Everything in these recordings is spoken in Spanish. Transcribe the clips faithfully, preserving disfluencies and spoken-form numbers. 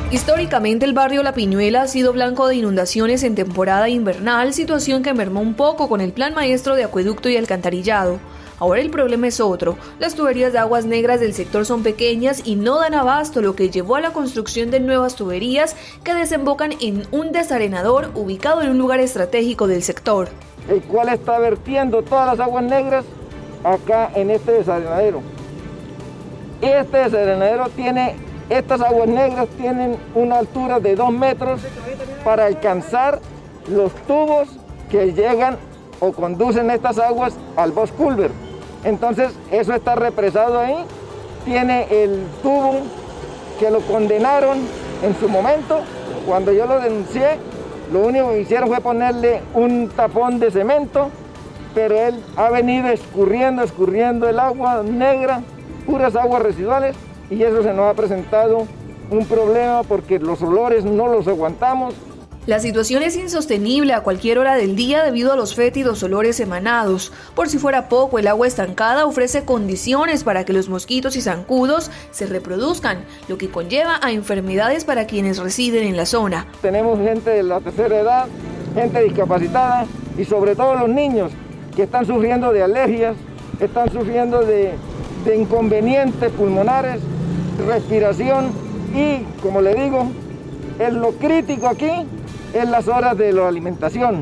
Históricamente el barrio La Piñuela ha sido blanco de inundaciones en temporada invernal, situación que mermó un poco con el Plan Maestro de Acueducto y Alcantarillado. Ahora el problema es otro, las tuberías de aguas negras del sector son pequeñas y no dan abasto, lo que llevó a la construcción de nuevas tuberías que desembocan en un desarenador ubicado en un lugar estratégico del sector. El cual está vertiendo todas las aguas negras acá en este desarenadero. Este desarenadero tiene, estas aguas negras tienen una altura de dos metros para alcanzar los tubos que llegan o conducen estas aguas al Bosch Culver. Entonces eso está represado ahí, tiene el tubo que lo condenaron en su momento. Cuando yo lo denuncié, lo único que hicieron fue ponerle un tapón de cemento, pero él ha venido escurriendo, escurriendo el agua negra, puras aguas residuales, y eso se nos ha presentado un problema porque los olores no los aguantamos. La situación es insostenible a cualquier hora del día debido a los fétidos olores emanados. Por si fuera poco, el agua estancada ofrece condiciones para que los mosquitos y zancudos se reproduzcan, lo que conlleva a enfermedades para quienes residen en la zona. Tenemos gente de la tercera edad, gente discapacitada y sobre todo los niños que están sufriendo de alergias, están sufriendo de, de inconvenientes pulmonares, respiración y, como le digo, es lo crítico aquí. En las horas de la alimentación.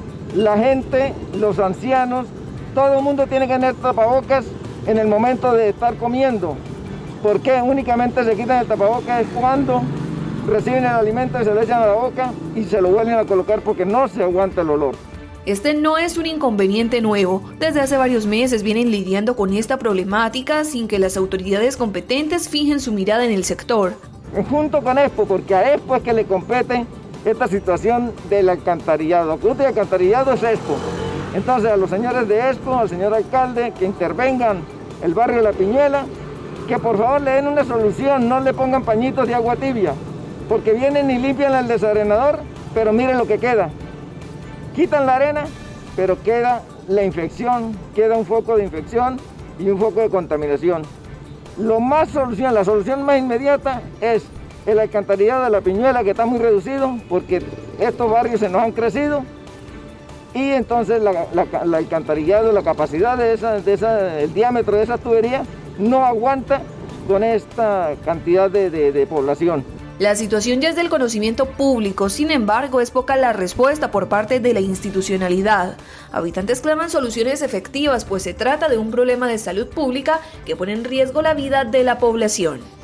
La gente, los ancianos, todo el mundo tiene que tener tapabocas en el momento de estar comiendo. ¿Por qué? Únicamente se quitan el tapabocas es cuando reciben el alimento y se lo echan a la boca y se lo vuelven a colocar porque no se aguanta el olor. Este no es un inconveniente nuevo. Desde hace varios meses vienen lidiando con esta problemática sin que las autoridades competentes fijen su mirada en el sector. Junto con ESPO, porque a ESPO es que le compete esta situación del alcantarillado. Acueducto y alcantarillado es ESPO. Entonces a los señores de ESPO, al señor alcalde, que intervengan el barrio La Piñuela, que por favor le den una solución, no le pongan pañitos de agua tibia, porque vienen y limpian el desarenador, pero miren lo que queda. Quitan la arena, pero queda la infección, queda un foco de infección y un foco de contaminación. Lo más solución, la solución más inmediata es el alcantarillado de La Piñuela, que está muy reducido porque estos barrios se nos han crecido y entonces la, la, la alcantarillado, la capacidad de esa, de esa, el diámetro de esa tubería no aguanta con esta cantidad de, de, de población. La situación ya es del conocimiento público, sin embargo es poca la respuesta por parte de la institucionalidad. Habitantes claman soluciones efectivas, pues se trata de un problema de salud pública que pone en riesgo la vida de la población.